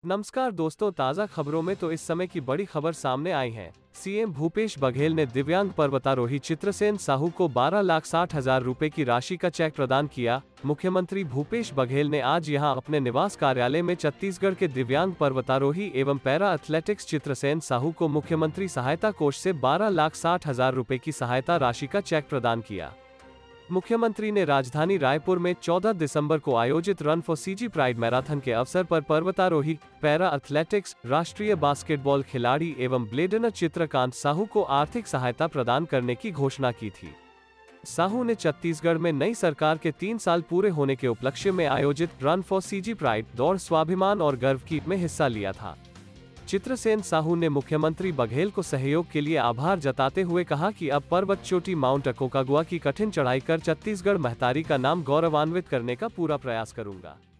नमस्कार दोस्तों, ताज़ा खबरों में तो इस समय की बड़ी खबर सामने आई है। सीएम भूपेश बघेल ने दिव्यांग पर्वतारोही चित्रसेन साहू को 12,60,000 रुपए की राशि का चेक प्रदान किया। मुख्यमंत्री भूपेश बघेल ने आज यहां अपने निवास कार्यालय में छत्तीसगढ़ के दिव्यांग पर्वतारोही एवं पैरा एथलेटिक्स चित्रसेन साहू को मुख्यमंत्री सहायता कोष से 12,60,000 रुपए की सहायता राशि का चेक प्रदान किया। मुख्यमंत्री ने राजधानी रायपुर में 14 दिसंबर को आयोजित run for CG pride marathon के अवसर पर पर्वतारोही, पैरा एथलेटिक्स, राष्ट्रीय बास्केटबॉल खिलाड़ी एवं ब्लेडनर चित्रकांत साहू को आर्थिक सहायता प्रदान करने की घोषणा की थी। साहू ने छत्तीसगढ़ में नई सरकार के 3 साल पूरे होने के उपलक्ष्य में आयोजित रन फॉर सीजी प्राइड दौड़ स्वाभिमान और गर्व की में हिस्सा लिया था। चित्रसेन साहू ने मुख्यमंत्री बघेल को सहयोग के लिए आभार जताते हुए कहा कि अब पर्वत चोटी माउंट अकोकागुआ की कठिन चढ़ाई कर छत्तीसगढ़ महतारी का नाम गौरवान्वित करने का पूरा प्रयास करूंगा।